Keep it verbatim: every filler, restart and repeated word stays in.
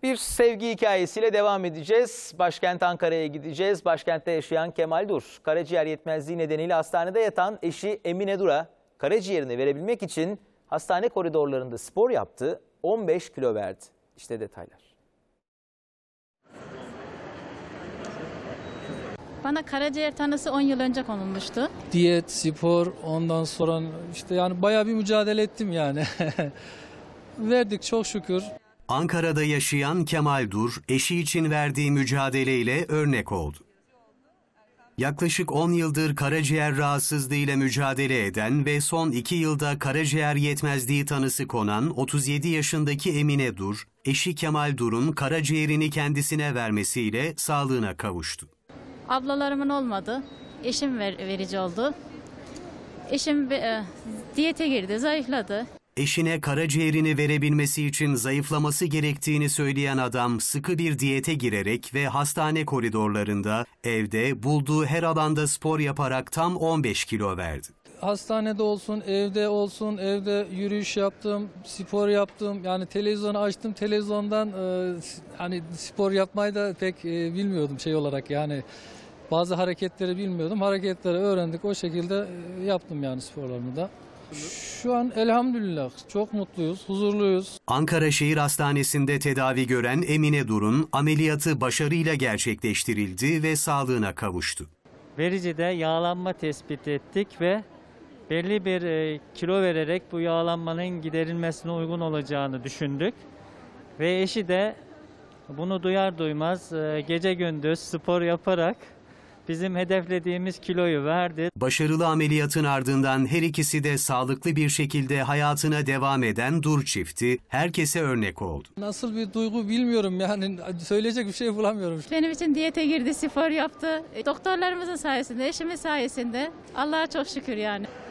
Bir sevgi hikayesiyle devam edeceğiz. Başkent Ankara'ya gideceğiz. Başkentte yaşayan Kemal Dur, karaciğer yetmezliği nedeniyle hastanede yatan eşi Emine Dur'a karaciğerini verebilmek için hastane koridorlarında spor yaptı, on beş kilo verdi. İşte detaylar. Bana karaciğer tanısı on yıl önce konulmuştu. Diyet, spor, ondan sonra işte yani bayağı bir mücadele ettim yani. Verdik çok şükür. Ankara'da yaşayan Kemal Dur, eşi için verdiği mücadeleyle örnek oldu. Yaklaşık on yıldır karaciğer rahatsızlığıyla mücadele eden ve son iki yılda karaciğer yetmezliği tanısı konan otuz yedi yaşındaki Emine Dur, eşi Kemal Dur'un karaciğerini kendisine vermesiyle sağlığına kavuştu. Ablalarımın olmadı. Eşim ver, verici oldu. Eşim e, diyete girdi, zayıfladı. Eşine karaciğerini verebilmesi için zayıflaması gerektiğini söyleyen adam sıkı bir diyete girerek ve hastane koridorlarında, evde, bulduğu her alanda spor yaparak tam on beş kilo verdi. Hastanede olsun, evde olsun, evde yürüyüş yaptım, spor yaptım. Yani televizyonu açtım, televizyondan e, hani spor yapmayı da pek e, bilmiyordum şey olarak yani. Bazı hareketleri bilmiyordum. Hareketleri öğrendik. O şekilde e, yaptım yani sporlarımı da. Şu an elhamdülillah çok mutluyuz, huzurluyuz. Ankara Şehir Hastanesi'nde tedavi gören Emine Dur'un ameliyatı başarıyla gerçekleştirildi ve sağlığına kavuştu. Vericide yağlanma tespit ettik ve belli bir e, kilo vererek bu yağlanmanın giderilmesine uygun olacağını düşündük. Ve eşi de bunu duyar duymaz e, gece gündüz spor yaparak bizim hedeflediğimiz kiloyu verdi. Başarılı ameliyatın ardından her ikisi de sağlıklı bir şekilde hayatına devam eden Dur çifti herkese örnek oldu. Nasıl bir duygu bilmiyorum yani söyleyecek bir şey bulamıyorum. Benim için diyete girdi, spor yaptı. Doktorlarımızın sayesinde, eşimin sayesinde. Allah'a çok şükür yani.